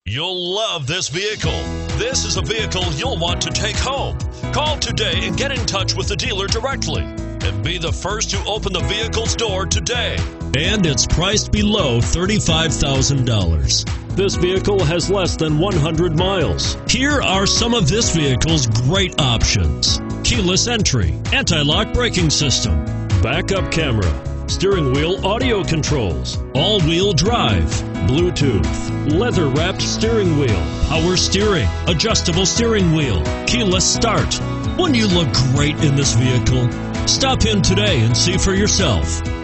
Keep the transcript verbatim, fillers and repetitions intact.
You'll love this vehicle. This is a vehicle you'll want to take home. Call today and get in touch with the dealer directly and be the first to open the vehicle's door today. And it's priced below thirty-five thousand dollars. This vehicle has less than one hundred miles. Here are some of this vehicle's great options: keyless entry, anti-lock braking system, backup camera, steering wheel audio controls, all-wheel drive, Bluetooth, leather-wrapped steering wheel, power steering, adjustable steering wheel, keyless start. Wouldn't you look great in this vehicle? Stop in today and see for yourself.